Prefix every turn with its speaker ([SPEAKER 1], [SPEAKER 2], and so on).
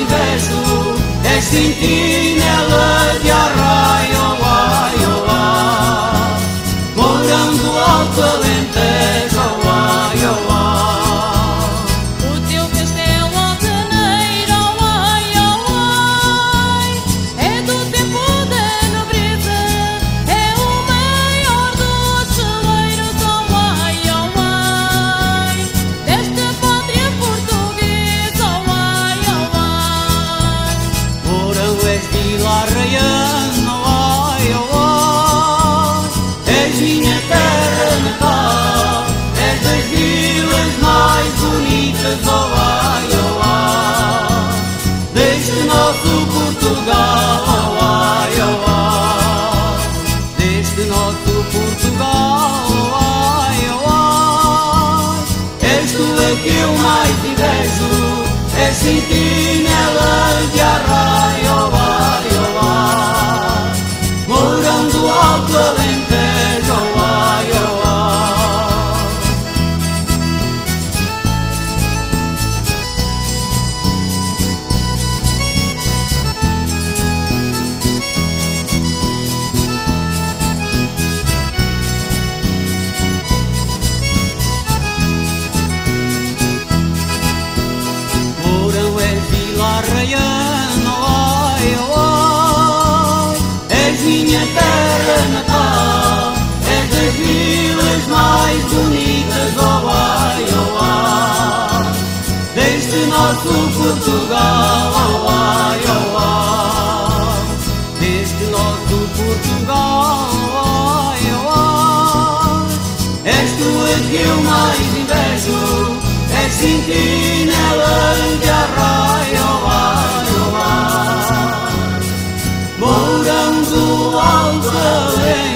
[SPEAKER 1] invejo, és sentinela de arraio, ai, oh, ai. Morando alto Alentejo, ai, oh, ai.
[SPEAKER 2] O teu castelo altaneiro, ai, oh, ai. É do tempo da nobreza, é o maior dos celeiros, oh, ai, oh, ai. Desta pátria portuguesa, oh, ai, oh, ai.
[SPEAKER 1] Porão és Vila Arraiana, ai, oh, ai. És minha terra natal, és das vilas mais bonitas, oh, ai, oh, ai. Deste nosso Portugal, oh, ai, oh, ai. Deste nosso Portugal, oh, ai, oh, ai. És tu a que eu mais invejo, és sentinela de arraio, oh, ai, oh, ai. Morando alto Alentejo, oh, ai, oh, ai. Porão és Vila Arraiana, ai, oh, ai. És minha terra natal, és das vilas mais bonitas, oh, ai, oh, ai. Deste nosso Portugal, oh, ai, oh, ai. Deste nosso Portugal, oh, ai, oh, ai. És tu a que eu mais invejo, és sentinela de arraio, oh, ai, oh, ai. Morando alto Alentejo,